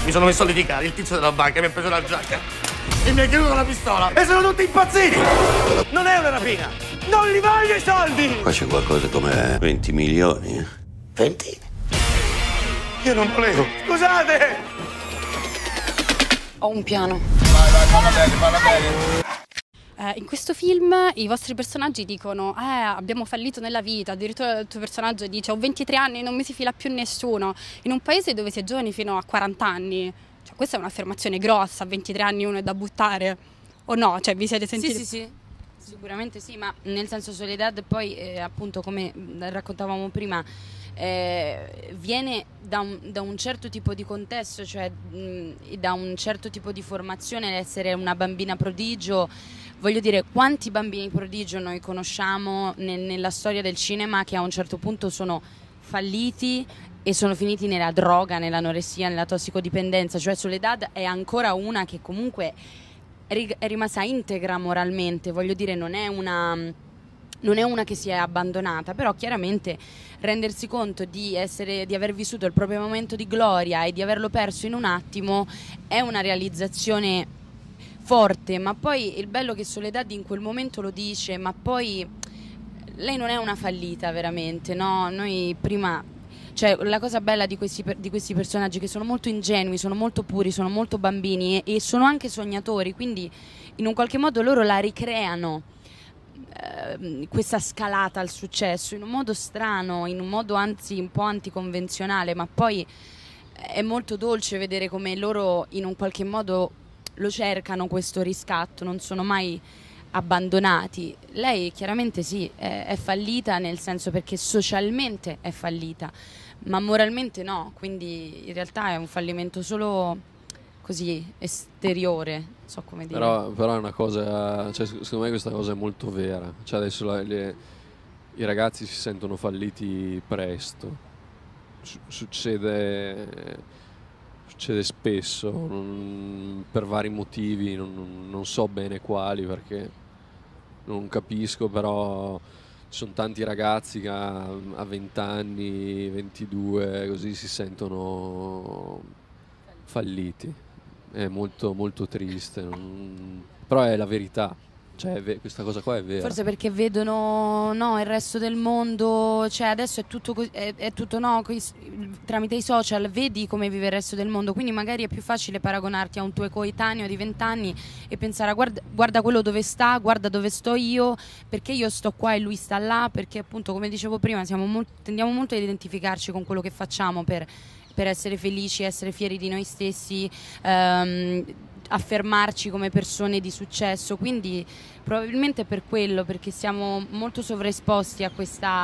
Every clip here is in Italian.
Mi sono messo a litigare, il tizio della banca mi ha preso la giacca e mi ha chiuso la pistola e sono tutti impazziti! Non è una rapina! Non li voglio i soldi! Qua c'è qualcosa come 20 milioni. 20? Io non volevo. Scusate! Ho un piano. Vai, parla bene, parla bene. In questo film i vostri personaggi dicono abbiamo fallito nella vita, addirittura il tuo personaggio dice ho 23 anni e non mi si fila più nessuno, in un paese dove si è giovani fino a 40 anni, cioè, questa è un'affermazione grossa, a 23 anni uno è da buttare, o no? Cioè vi siete sentiti? Sì, sicuramente sì, ma nel senso Soledad poi appunto come raccontavamo prima viene da un certo tipo di contesto, cioè da un certo tipo di formazione, essere una bambina prodigio. Voglio dire, quanti bambini prodigio noi conosciamo nella storia del cinema che a un certo punto sono falliti e sono finiti nella droga, nell'anoressia, nella tossicodipendenza. Cioè Soledad è ancora una che comunque è rimasta integra moralmente, voglio dire, non è una che si è abbandonata, però chiaramente rendersi conto di aver vissuto il proprio momento di gloria e di averlo perso in un attimo è una realizzazione forte, ma poi il bello che Soledad in quel momento lo dice, ma poi lei non è una fallita veramente, no? Noi prima, cioè la cosa bella di questi personaggi che sono molto ingenui, sono molto puri, sono molto bambini e sono anche sognatori, quindi in un qualche modo loro la ricreano questa scalata al successo in un modo strano, in un modo anzi un po' anticonvenzionale, ma poi è molto dolce vedere come loro in un qualche modo lo cercano questo riscatto, non sono mai abbandonati. Lei chiaramente sì, è fallita nel senso perché socialmente è fallita, ma moralmente no, quindi in realtà è un fallimento solo così esteriore, non so come dire. Però è una cosa, cioè, secondo me questa cosa è molto vera, cioè adesso i ragazzi si sentono falliti presto, succede spesso, per vari motivi, non so bene quali perché non capisco, però ci sono tanti ragazzi che a 20 anni, 22, così si sentono falliti. È molto, molto triste, però è la verità. Cioè, questa cosa qua è vera. Forse perché vedono il resto del mondo, cioè adesso è tutto no, tramite i social vedi come vive il resto del mondo, quindi magari è più facile paragonarti a un tuo coetaneo di 20 anni e pensare guarda quello dove sta, guarda dove sto io, perché io sto qua e lui sta là, perché appunto come dicevo prima tendiamo molto ad identificarci con quello che facciamo per essere felici, essere fieri di noi stessi, affermarci come persone di successo, quindi probabilmente per quello, perché siamo molto sovraesposti a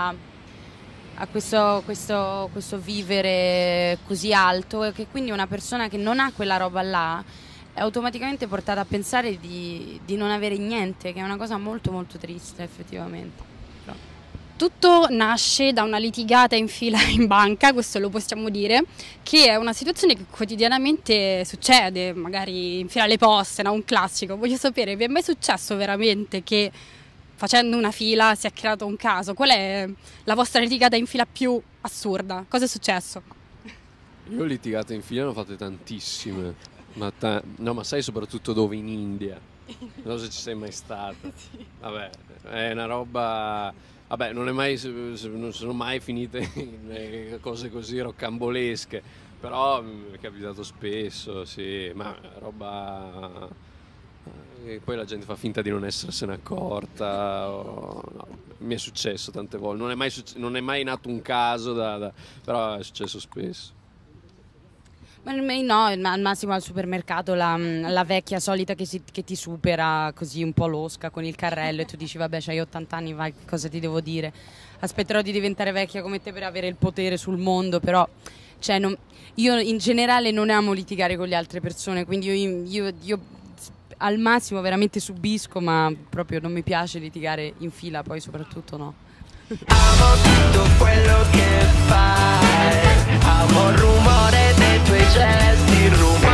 questo vivere così alto, e che quindi una persona che non ha quella roba là è automaticamente portata a pensare di non avere niente, che è una cosa molto molto triste effettivamente. Tutto nasce da una litigata in fila in banca, questo lo possiamo dire, che è una situazione che quotidianamente succede, magari in fila alle poste, no? Un classico. Voglio sapere, vi è mai successo veramente che facendo una fila si è creato un caso? Qual è la vostra litigata in fila più assurda? Cosa è successo? Io ho litigato in fila, ne ho fatte tantissime, ma sai soprattutto dove? In India. Non so se ci sei mai stata. Vabbè, è una roba... Vabbè, non sono mai finite in cose così roccambolesche, però mi è capitato spesso, sì, ma roba... E poi la gente fa finta di non essersene accorta, no, mi è successo tante volte, non è mai nato un caso, però è successo spesso. No, al massimo al supermercato la vecchia solita che ti supera così un po' losca con il carrello e tu dici vabbè c'hai 80 anni, vai, cosa ti devo dire? Aspetterò di diventare vecchia come te per avere il potere sul mondo, però cioè, io in generale non amo litigare con le altre persone, quindi io al massimo veramente subisco, ma proprio non mi piace litigare in fila, poi soprattutto no. Amo tutto quello che fai, amo il rumore dei tuoi gesti,